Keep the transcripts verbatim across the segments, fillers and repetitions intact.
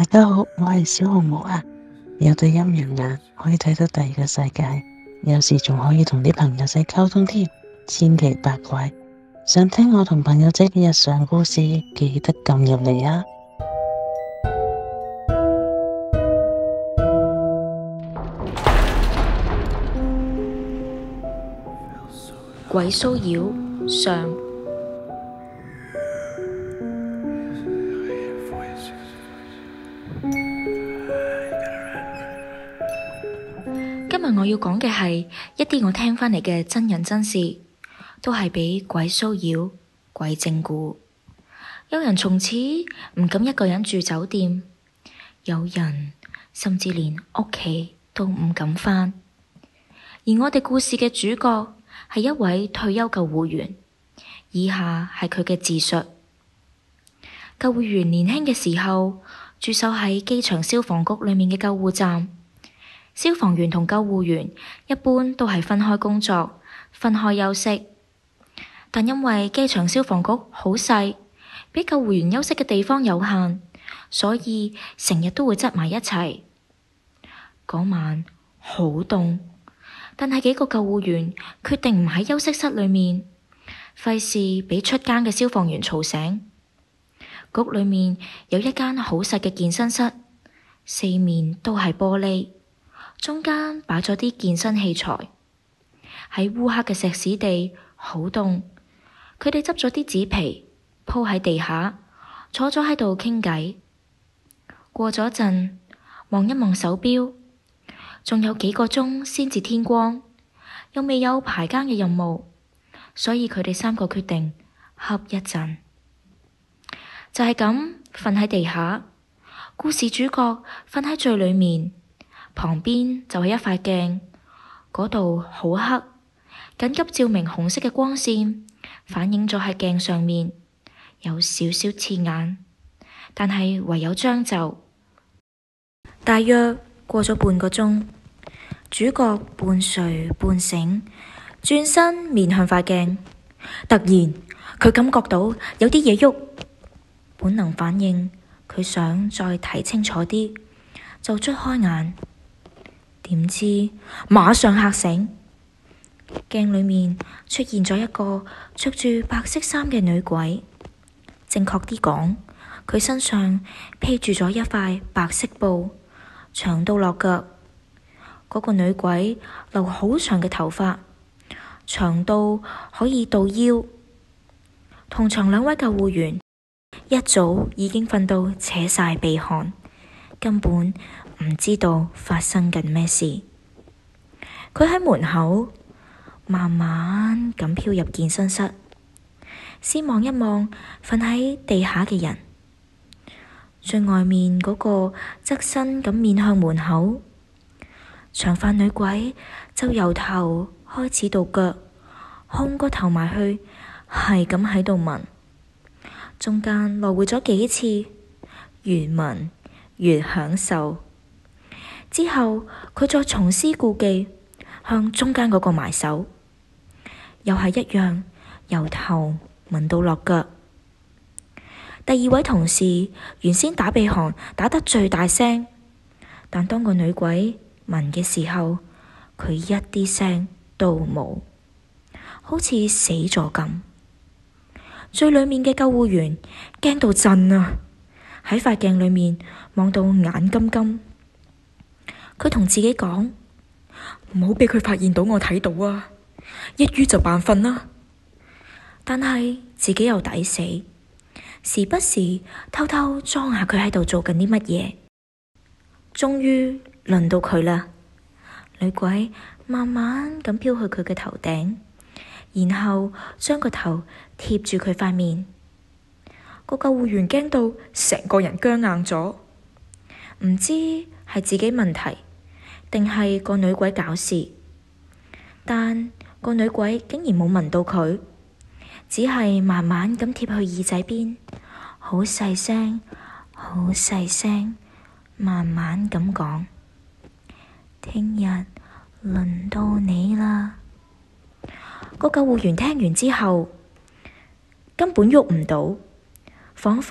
大家好，我係小紅帽啊，有對陰陽眼可以睇到第二個世界，有時仲可以同啲朋友仔溝通添，千奇百怪。想聽我同朋友仔嘅日常故事，記得撳入嚟啊！ 鬼騷擾上。今日我要講嘅係一啲我聽返嚟嘅真人真事，都係俾鬼騷擾、鬼整蠱。有人從此唔敢一個人住酒店，有人甚至連屋企都唔敢返。而我哋故事嘅主角係一位退休救護員，以下係佢嘅自述。救護員年輕嘅時候，駐守喺機場消防局裏面嘅救護站。消防員同救護員一般都係分開工作，分開休息。但因為機場消防局好細，俾救護員休息嘅地方有限，所以成日都會擠埋一齊。嗰晚好凍，但係幾個救護員決定唔喺休息室裏面，費事俾出更嘅消防員嘈醒。局裏面有一間好細嘅健身室，四面都係玻璃，中間擺咗啲健身器材。喺烏黑嘅石屎地，好凍。佢哋執咗啲紙皮鋪喺地下，坐咗喺度傾偈。過咗陣，望一望手錶，仲有幾個鐘先至天光，又未有排更嘅任務，所以佢哋三個決定瞌一陣。就係咁瞓喺地下，故事主角瞓喺最裏面，旁邊就係一塊鏡，嗰度好黑，緊急照明紅色嘅光線反映咗喺鏡上面，有少少刺眼，但係唯有將就。大約過咗半個鐘，主角半睡半醒，轉身面向塊鏡，突然佢感覺到有啲嘢喐，本能反應佢想再睇清楚啲，就捽開眼，點知馬上嚇醒。鏡裏面出現咗一個着住白色衫嘅女鬼，正確啲講，佢身上披住咗一塊白色布，長到落腳。嗰個女鬼留好長嘅頭髮，長到可以到腰。同場兩位救護員一早已經瞓到扯晒鼻鼾，根本唔知道發生緊咩事。佢喺門口慢慢咁飄入健身室，先望一望瞓喺地下嘅人，最外面嗰個側身咁面向門口。長髮女鬼就由頭開始到腳，控個頭埋去，係咁喺度聞，中間來回咗幾次，越聞越享受。之後佢再重施故技，向中間嗰個埋手，又係一樣由頭聞到落腳。第二位同事原先打鼻鼾打得最大聲，但當個女鬼聞嘅時候，佢一啲聲都冇，好似死咗咁。最裏面嘅救護員驚到震啊，喺塊鏡裏面望到眼金金。佢同自己講：唔好俾佢發現到我睇到啊！一於就扮瞓啦。但係自己又抵死，時不時偷偷裝下佢喺度做緊啲乜嘢。終於輪到佢啦，女鬼慢慢咁飄去佢嘅頭頂，然後將個頭貼住佢塊面。個救護員驚到成個人僵硬咗，唔知係自己問題定係個女鬼搞事，但個女鬼竟然冇聞到佢，只係慢慢咁貼去耳仔邊，好細聲好細聲慢慢咁講：聽日輪到你啦。個救護員聽完之後根本喐唔到，仿佛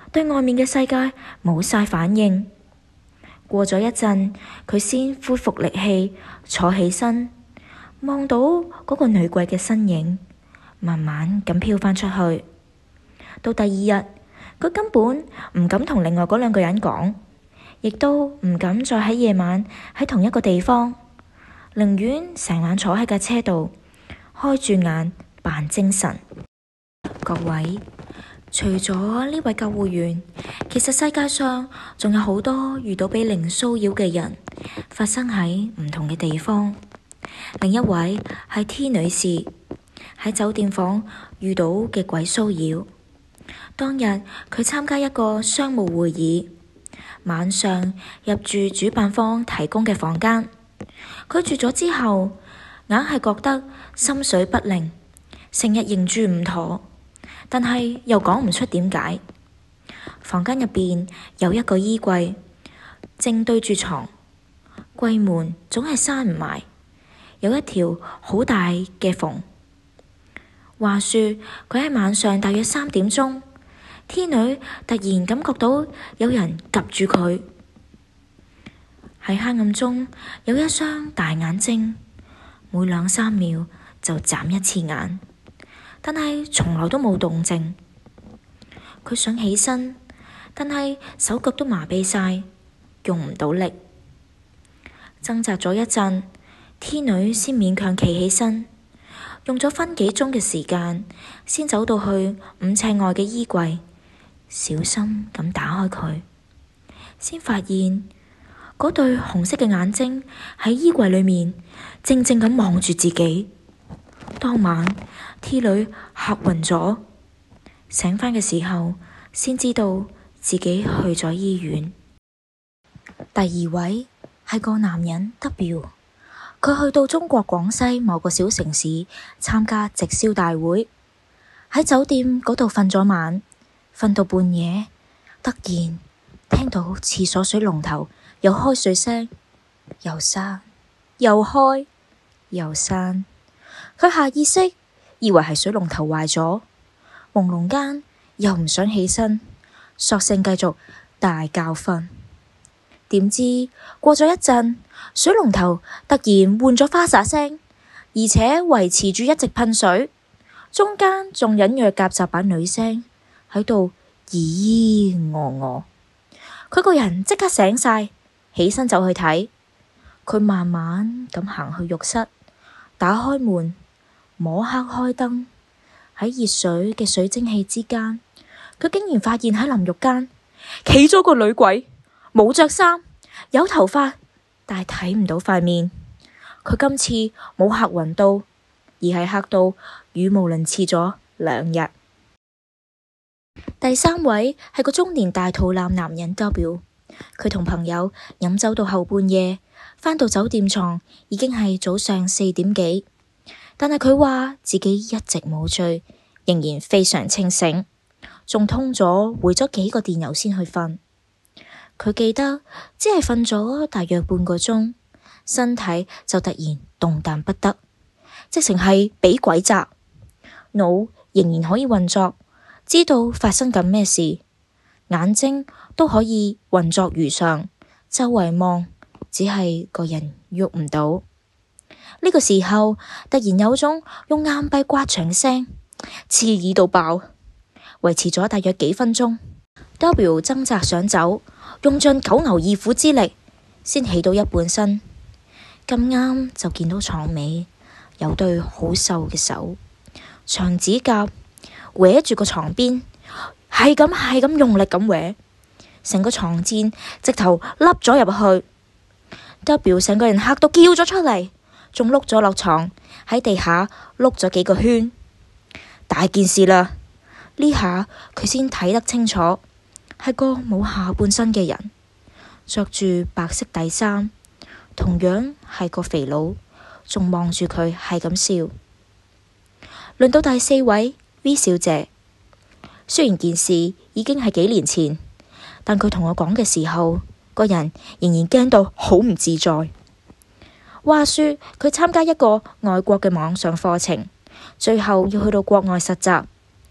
對外面嘅世界冇晒反應。過咗一陣，佢先恢復力氣，坐起身，望到嗰個女鬼嘅身影，慢慢咁飄返出去。到第二日，佢根本唔敢同另外嗰兩個人講，亦都唔敢再喺夜晚喺同一個地方，寧願成晚坐喺架車度，開住眼扮精神。各位，除咗呢位救護員，其實世界上仲有好多遇到被靈騷擾嘅人，發生喺唔同嘅地方。另一位係 T 女士喺酒店房遇到嘅鬼騷擾。當日佢參加一個商務會議，晚上入住主辦方提供嘅房間。佢住咗之後，硬係覺得心水不寧，成日認住唔妥，但係又講唔出點解。房間入邊有一個衣櫃，正對住床，櫃門總係閂唔埋，有一條好大嘅縫。話說佢喺晚上大約三點鐘，T 女突然感覺到有人夾住佢，喺黑暗中有一雙大眼睛，每兩三秒就眨一次眼，但係從來都冇動靜。佢想起身，但係手腳都麻痹晒，用唔到力。掙扎咗一陣，T 女先勉強企起身，用咗分幾鐘嘅時間，先走到去五尺外嘅衣櫃，小心咁打開佢，先發現嗰對紅色嘅眼睛喺衣櫃裏面靜靜咁望住自己。當晚 T 女嚇暈咗，醒返嘅時候先知道自己去咗醫院。第二位係個男人 W， 佢去到中國廣西某個小城市參加直銷大會，喺酒店嗰度瞓咗晚，瞓到半夜，突然聽到廁所水龍頭有開水聲，又閂又開又閂。佢下意識以為係水龍頭壞咗，朦朧間又唔想起身，索性繼續大覺瞓。點知過咗一陣，水龍頭突然換咗花灑聲，而且維持住一直噴水，中間仲隱約夾雜把女聲喺度咿咿哦哦。佢個人即刻醒晒，起身走去睇。佢慢慢咁行去浴室，打開門，摸黑開燈，喺熱水嘅水蒸氣之間，佢竟然發現喺淋浴間企咗個女鬼，冇着衫，有頭髮，但係睇唔到塊面。佢今次冇嚇暈到，而係嚇到語無倫次咗兩日。第三位係個中年大肚腩男人 W， 佢同朋友飲酒到後半夜，返到酒店床已經係早上四點幾，但係佢話自己一直冇醉，仍然非常清醒，仲通咗回咗幾個電郵先去瞓。佢記得只係瞓咗大約半個鐘，身體就突然動彈不得，直情係俾鬼壓，腦仍然可以運作，知道發生緊咩事，眼睛都可以運作如常，周圍望，只係個人喐唔到。呢個時候突然有種用硬幣刮牆聲，刺耳到爆，維持咗大約幾分鐘。W 掙扎想走，用盡九牛二虎之力，先起到一半身。咁啱就見到床尾有對好瘦嘅手，長指甲搲住個床邊，係咁係咁用力咁搲，成個床墊直頭凹咗入去。W 成個人嚇到叫咗出嚟，仲碌咗落床，喺地下碌咗幾個圈。大件事啦！呢下佢先睇得清楚，係個冇下半身嘅人，着住白色底衫，同樣係個肥佬，仲望住佢係咁笑。輪到第四位 V 小姐，雖然件事已經係幾年前，但佢同我講嘅時候，個人仍然驚到好唔自在。話說佢參加一個外國嘅網上課程，最後要去到國外實習，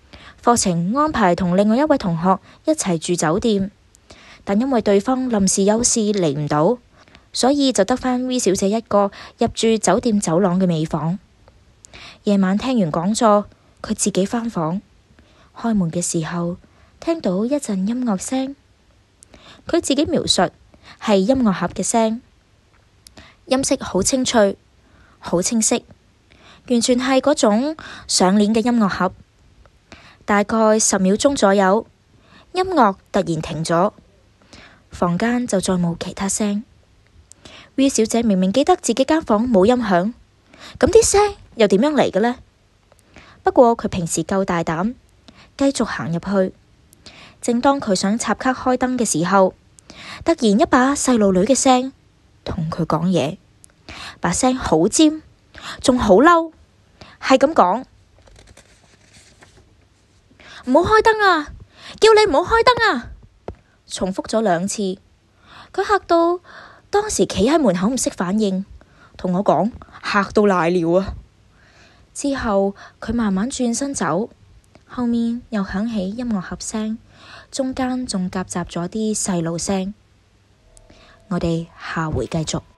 課程安排同另外一位同學一齊住酒店，但因為對方臨時有事嚟唔到，所以就得返 V 小姐一個入住酒店走廊嘅尾房。夜晚聽完講座，佢自己返房，開門嘅時候聽到一陣音樂聲，佢自己描述係音樂盒嘅聲，音色好清脆，好清晰，完全係嗰種上鏈嘅音樂盒。大概十秒鐘左右，音樂突然停咗，房間就再冇其他聲。V 小姐明明記得自己間房冇音響，咁啲聲又點樣嚟嘅呢？不過佢平時夠大膽，繼續行入去。正當佢想插卡開燈嘅時候，突然一把細路女嘅聲同佢講嘢，把聲好尖，仲好嬲，係咁講：唔好開燈啊！叫你唔好開燈啊！重複咗兩次，佢嚇到當時企喺門口唔識反應，同我講嚇到瀨尿啊！之後佢慢慢轉身走，後面又響起音樂盒聲，中間仲夾雜咗啲細路聲。我哋下回繼續。